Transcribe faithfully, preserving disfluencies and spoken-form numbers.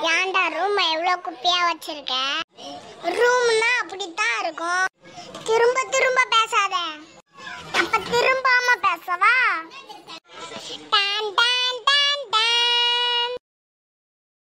ஏன்டா ரூம் எவ்வளவு குப்பையா வச்சிருக்க? ரூம்னா அப்படித்தான் இருக்கும். திரும்ப திரும்ப